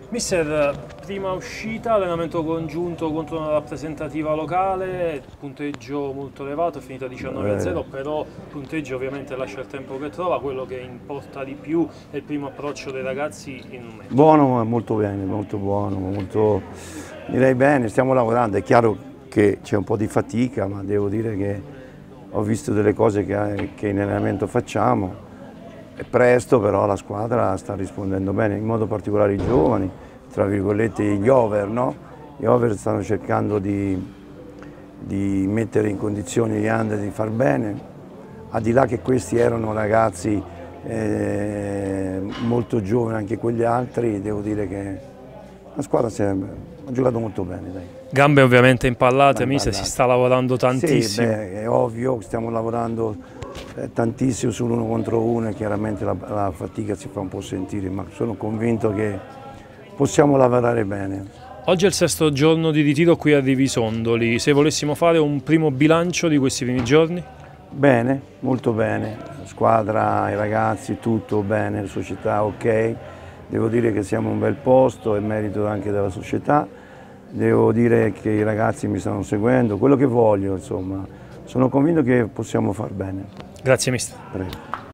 Mister, prima uscita, allenamento congiunto contro una rappresentativa locale, punteggio molto elevato, è finita 19-0, però il punteggio ovviamente lascia il tempo che trova, quello che importa di più è il primo approccio dei ragazzi in un mese. Buono, molto bene, molto buono, direi bene, stiamo lavorando, è chiaro che c'è un po' di fatica, ma devo dire che ho visto delle cose che in allenamento facciamo. È presto, però la squadra sta rispondendo bene, in modo particolare i giovani, tra virgolette gli over, no? Gli over stanno cercando di mettere in condizioni gli under di far bene, al di là che questi erano ragazzi molto giovani, anche quegli altri, devo dire che la squadra ha giocato molto bene. Dai. Gambe ovviamente impallate, mister, si sta lavorando tantissimo. Sì, beh, è ovvio, stiamo lavorando tantissimo sull'uno contro uno e chiaramente la fatica si fa un po' sentire, ma sono convinto che possiamo lavorare bene. Oggi è il sesto giorno di ritiro qui a Rivisondoli, se volessimo fare un primo bilancio di questi primi giorni? Bene, molto bene, la squadra, i ragazzi, tutto bene, la società ok, devo dire che siamo un bel posto, è merito anche della società, devo dire che i ragazzi mi stanno seguendo, quello che voglio, insomma, sono convinto che possiamo far bene. Grazie mister. Prego.